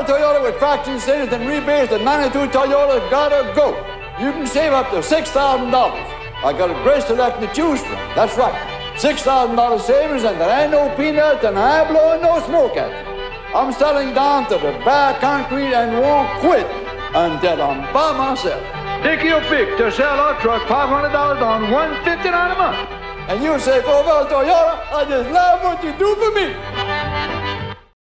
a Toyota with fraction incentives and rebates, the 92 Toyota gotta go. You can save up to $6,000. I got a great selection to choose from. That's right. $6,000 savings, and there ain't no peanuts, and I ain't blowing no smoke at you. I'm selling down to the bare concrete and won't quit until I'm by myself. Take your pick to sell our truck $500 on $159 a month. And you say, go well, Toyota, I just love what you do for me.